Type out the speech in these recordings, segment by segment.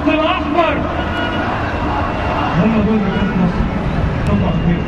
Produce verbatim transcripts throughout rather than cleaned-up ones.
الخط الاحمر. هم دول رجال مصر. طبعا خير.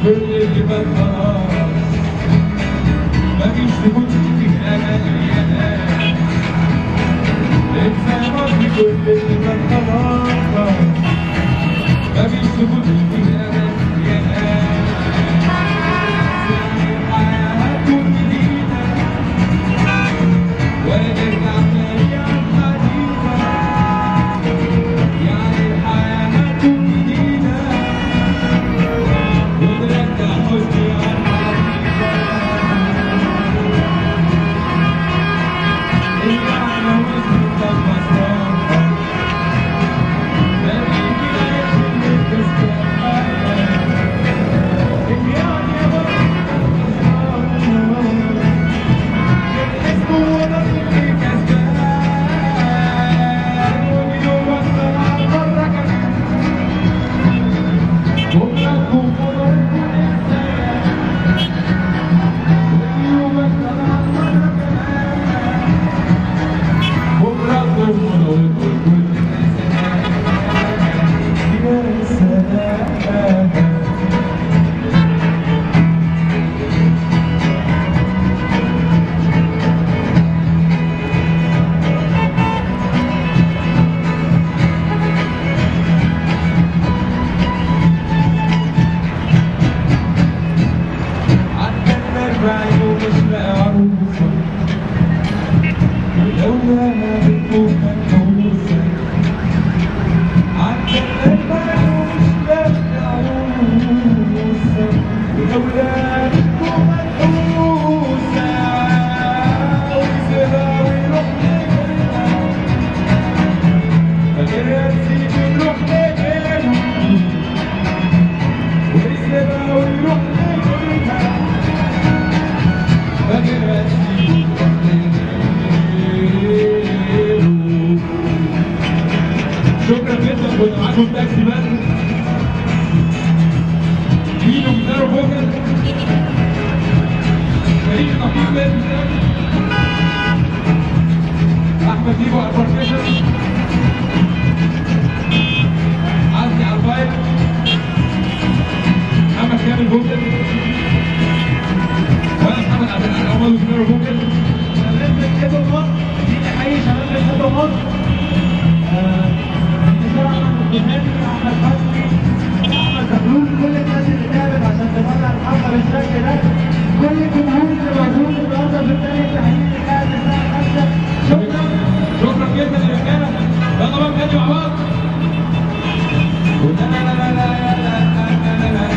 كل اللي فات خلاص مفيش سكوت في أمل يا ناس انسى ماضي كل اللي فات خلاص مفيش سكوت في أمل يا ناس الحياة هتكون جديدة ولا نرجع تاني عن حديثة يعني الحياة هتكون جديدة ونرجع حزني عن حديثة اللي احنا وصلت لمسرحها ما بيجيش اللي تستحقها اللي يعني يا بابا شكرا جدا كنا معاكم تاكسي بس مينو جيتارو فوكال فريق خفيف لازم احمد ديبو على الباركيشن عزمي على الفايل محمد كامل فوكال وانا محمد عبد العمل جيتارو فوكال شباب بتحبوا مصر دي تحيي شباب بتحبوا مصر احمد حسني احمد زغلول كل الناس اللي تعبت عشان تطلع الحلقه بالشكل ده كل الجمهور اللي موجود النهارده في الثاني التحليل اللي قاعد الساعه خمسة شكرا شكرا جدا للرجاله يلا بقى نادي مع بعض لا لا لا لا لا لا لا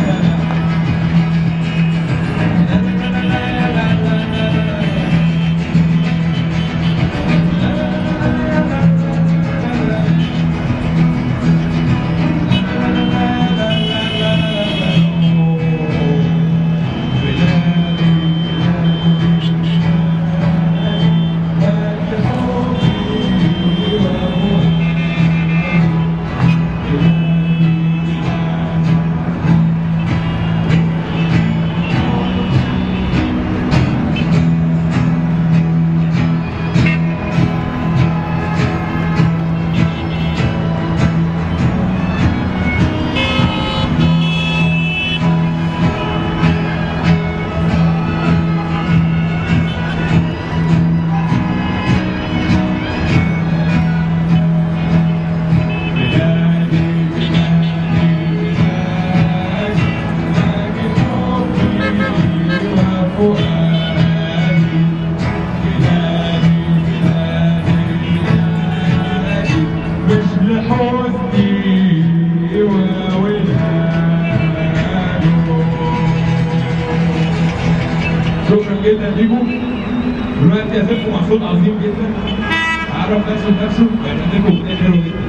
شكرا جدا ليكم. دلوقتي هسيبكم مع صوت عظيم جدا عرف نفسه بنفسه وهيقدم لكم اغنيه حلوه جدا.